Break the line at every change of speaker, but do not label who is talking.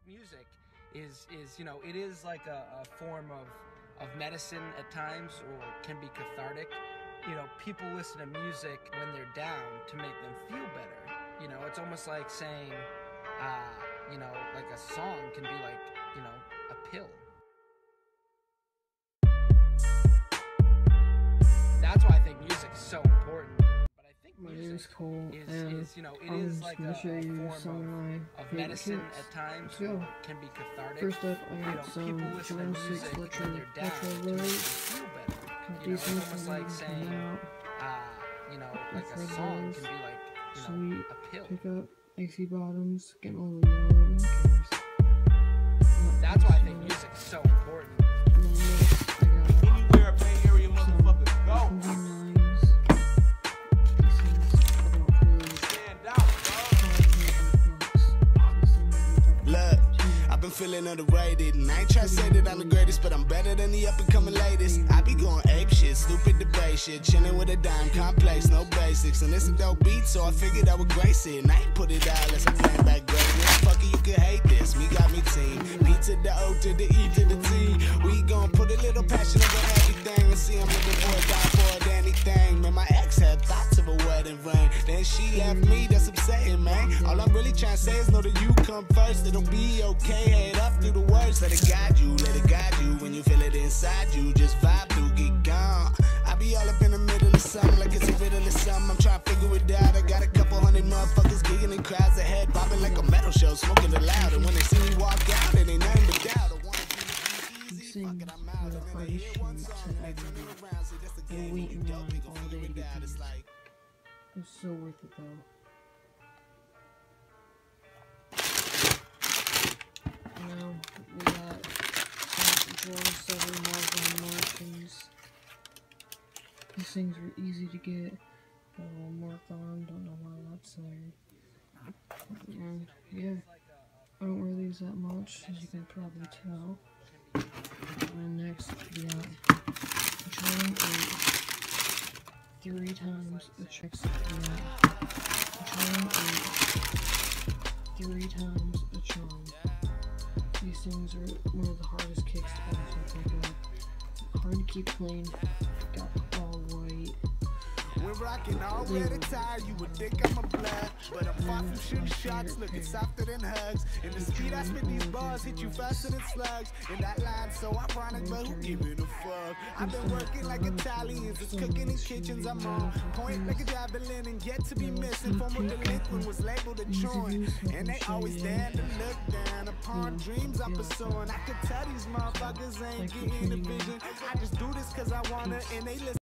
music is it is like a form of medicine at times, or can be cathartic. People listen to music when they're down to make them feel better. It's almost like saying, like a song can be like, a pill. That's why I think music is so important. But I think music is like a form of medicine at times, or can be cathartic.
First up, I got some John 6 Electro Light.
It's almost like saying, like a song can be like,
sweet
a pill.
Pickup, icy bottoms, getting all the yellow, who cares?
That's why I think music is so important.
And then next, I got
Anywhere Bay Area motherfuckers go.
lines. These things I don't really
Stand out, dog.
Look, I've been feeling underrated, and I ain't tryna say that I'm the greatest, but I'm better than the up and coming latest. I be going ape shit, stupid debate shit, chilling with a dime, complex, no basics, and it's a dope beat, so I figured I would grace it, and I ain't put it out unless I'm playing back greatness. Fuck it, you can hate this, me got me team, B to the O to the E to the T. We gon' put a little passion over everything, and see I'm looking for a dime for it, anything. Man, my ex had thoughts of a wedding ring, then she left me, that's upsetting, man. All I'm really trying to say is know that you come first, it'll be okay, head up through the words, let it guide you, when you feel it inside you, just vibe through, get gone. I be all up in the middle of something, like it's a riddle or something, I'm trying to figure it out. I got a couple hundred motherfuckers gigging in crowds ahead, bobbing like a metal show, smoking it loud, and when they see me walk out, it ain't nothing but doubt. I wanna be easy, fuck it, I'm out, and then I hear one song, and they turn me around, say that's the game, when you dope, you gon' figure it out, it's like
It's so worth it though. Now we got some Jordan 7 Marvel Martians. These things were easy to get, got a little mark on, don't know why that's there. And yeah, I don't wear these that much, as you can probably tell. And next we got Jordan 8. 3 times the checks Jordan 8. 3 times the charm. These things are one of the hardest kicks to also pick up. Hard to keep clean. Got all white.
we're rocking all red attire, you would think I'm a blood, but I'm far from shooting shots, looking softer than hugs. In the speed I spit these bars, hit you faster than slugs. In that line so ironic, but who giving a fuck? I've been working like Italians, it's cooking in kitchens. I'm on point like a javelin and yet to be missing. Former delinquent was labeled a joint, and they always stand to look down upon dreams I'm pursuing. I could tell these motherfuckers ain't getting the vision. I just do this cause I wanna, and they listen.